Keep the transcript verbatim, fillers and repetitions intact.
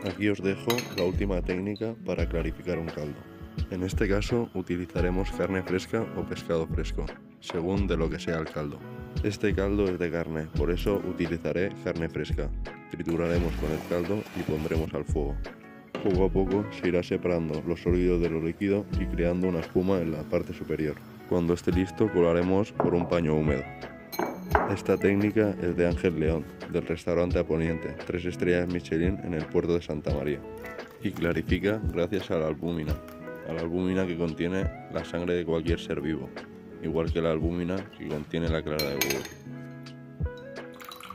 Aquí os dejo la última técnica para clarificar un caldo. En este caso utilizaremos carne fresca o pescado fresco, según de lo que sea el caldo. Este caldo es de carne, por eso utilizaré carne fresca. Trituraremos con el caldo y pondremos al fuego. Poco a poco se irá separando lo sólido de lo líquido y creando una espuma en la parte superior. Cuando esté listo colaremos por un paño húmedo. Esta técnica es de Ángel León, del restaurante A Poniente, tres estrellas Michelin en el puerto de Santa María. Y clarifica gracias a la albúmina, a la albúmina que contiene la sangre de cualquier ser vivo, igual que la albúmina que contiene la clara de huevo.